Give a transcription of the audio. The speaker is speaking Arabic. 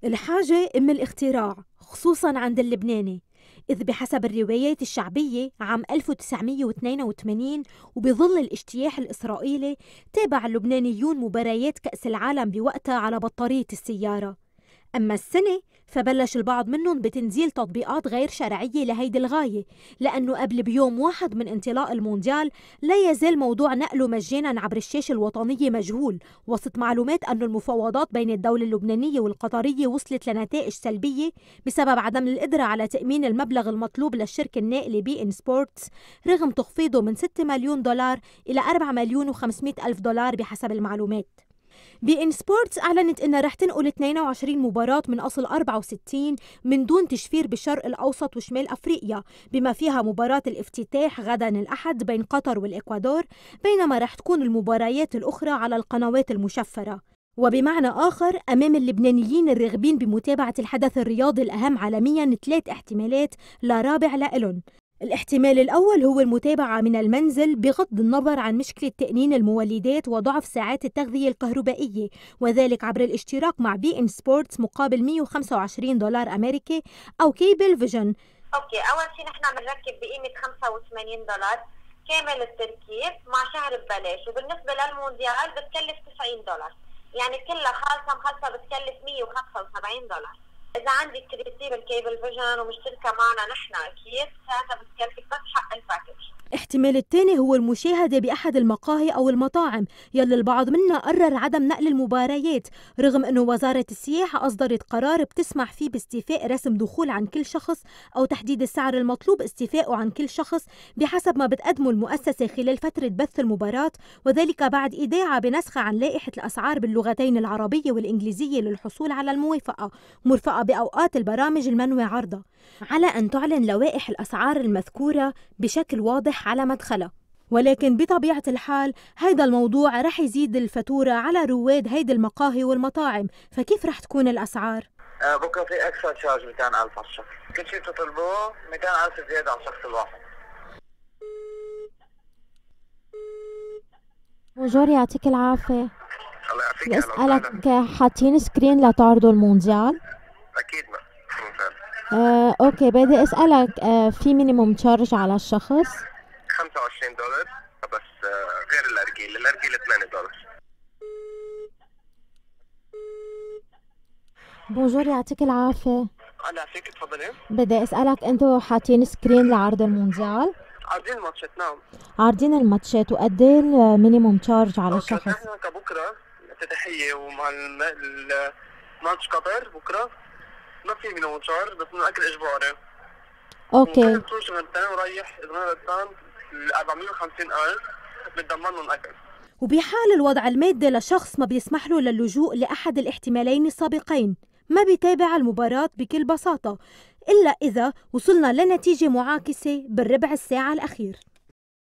الحاجة أم الاختراع، خصوصاً عند اللبناني، إذ بحسب الروايات الشعبية عام 1982 وبظل الاجتياح الإسرائيلي تابع اللبنانيون مباريات كأس العالم بوقتها على بطارية السيارة. أما السنة فبلش البعض منهم بتنزيل تطبيقات غير شرعية لهيدي الغاية، لأنه قبل بيوم واحد من انطلاق المونديال لا يزال موضوع نقله مجانا عبر الشاشة الوطنية مجهول، وسط معلومات أن المفاوضات بين الدولة اللبنانية والقطرية وصلت لنتائج سلبية بسبب عدم القدرة على تأمين المبلغ المطلوب للشركة الناقلة بي إن سبورتس، رغم تخفيضه من 6 مليون دولار إلى 4 مليون و500 ألف دولار بحسب المعلومات. بي إن سبورتس أعلنت إنها رح تنقل 22 مباراة من أصل 64 من دون تشفير بالشرق الأوسط وشمال أفريقيا، بما فيها مباراة الافتتاح غدا الأحد بين قطر والإكوادور، بينما رح تكون المباريات الأخرى على القنوات المشفرة. وبمعنى آخر، أمام اللبنانيين الراغبين بمتابعة الحدث الرياضي الأهم عالمياً 3 احتمالات لا رابع لإلن. الاحتمال الأول هو المتابعة من المنزل بغض النظر عن مشكلة تأنين المولدات وضعف ساعات التغذية الكهربائية، وذلك عبر الاشتراك مع بي إن سبورتس مقابل 125 دولار أمريكي أو كيبل فيجن. أول شيء نحن بنركب بقيمة 85 دولار كامل التركيب مع شهر ببلاش، وبالنسبة للمونديال بتكلف 90 دولار، يعني كلها خالصة بتكلف 175 دولار. إذا عندك ريسيفر الكيبل فيجن ومشتركة معنا نحن أكيد ساعتها بتكلفك بس حق الباكج. الاحتمال الثاني هو المشاهدة بأحد المقاهي أو المطاعم، يلي البعض منا قرر عدم نقل المباريات، رغم أنه وزارة السياحة أصدرت قرار بتسمح فيه باستيفاء رسم دخول عن كل شخص أو تحديد السعر المطلوب استيفاؤه عن كل شخص بحسب ما بتقدمه المؤسسة خلال فترة بث المباراة، وذلك بعد إيداعها بنسخة عن لائحة الأسعار باللغتين العربية والإنجليزية للحصول على الموافقة، مرفقة بأوقات البرامج المنوي عرضها، على أن تعلن لوائح الأسعار المذكورة بشكل واضح على مدخلها. ولكن بطبيعة الحال هيدا الموضوع رح يزيد الفاتورة على رواد هيدي المقاهي والمطاعم، فكيف رح تكون الأسعار؟ بكرة في اكسترا تشارج 200,000 على الشخص، كل شيء بتطلبوه 200,000 زيادة على الشخص الواحد. بونجور، يعطيك العافية. الله يعافيك. بدي أسألك، حاطين سكرين لتعرضوا المونديال؟ أكيد ما أوكي، بدي أسألك، في مينيموم تشارج على الشخص؟ 25 دولار بس، غير الأرجيل 8 دولار. بونجور، يعطيك العافية. الله يعافيك، تفضلي. بدي أسألك، أنتوا حاطين سكرين لعرض المونديال؟ عارضين الماتشات، نعم. عارضين الماتشات، وقد ايه المينيموم تشارج على الشخص؟ نحن كبكرة افتتاحية ومع ماتش قطر بكرة ما في مينيموم تشارج، بس من أكل إجباري. اوكي. وكل طول شغلتين ورايح إذا ما غلطان 450,000 بتضمنهم أكل. وبحال الوضع المادي لشخص ما بيسمح له للجوء لأحد الاحتمالين السابقين، ما بيتابع المباراة بكل بساطة، إلا إذا وصلنا لنتيجة معاكسة بالربع الساعة الأخير.